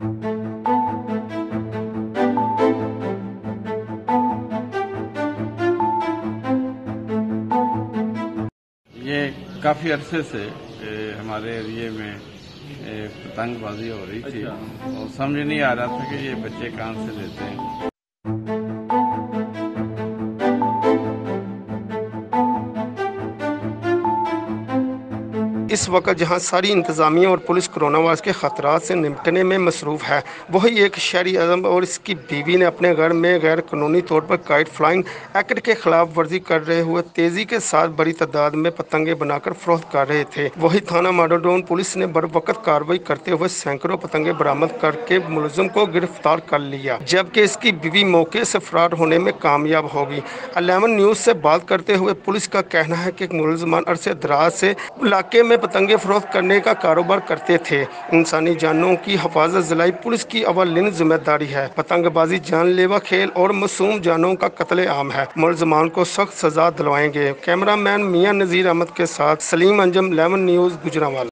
یہ کافی عرصے سے ہمارے ایریے میں پتنگ بازی ہو رہی تھی اور سمجھ نہیں آ رہا تھا کہ یہ بچے کہاں سے لیتے ہیں۔ اس وقت جہاں ساری انتظامیہ اور پولیس کرونا وائرس کے خطرات سے نمٹنے میں مصروف ہے، وہی ایک شہری اعظم اور اس کی بیوی نے اپنے گھر میں غیر قانونی طور پر کائٹ فلائنگ ایکٹ کے خلاف ورزی کر رہے ہوئے تیزی کے ساتھ بڑی تعداد میں پتنگیں بنا کر فروخت کر رہے تھے۔ وہی تھانہ ماڈل ٹاؤن پولیس نے بروقت کارروائی کرتے ہوئے سینکڑوں پتنگیں برآمد کر کے ملزم کو گرفتار کر لیا، جبکہ اس کی بیوی موقع سے فرار ہونے میں کامیاب ہوگی۔ 11 نیوز سے بات کرتے ہوئے پولیس کا کہنا ہے کہ ملزمان عرصے دراز سے علاقے میں پتنگیں فروخت کرنے کا کاروبار کرتے تھے۔ انسانی جانوں کی حفاظت ضلعی پولیس کی اولین ذمہ داری ہے۔ پتنگ بازی جان لیوا کھیل اور معصوم جانوں کا قتل عام ہے۔ ملزمان کو سخت سزا دلوائیں گے۔ کیمرہ مین میاں نذیر احمد کے ساتھ سلیم انجم، 11 نیوز، گجرانوالہ۔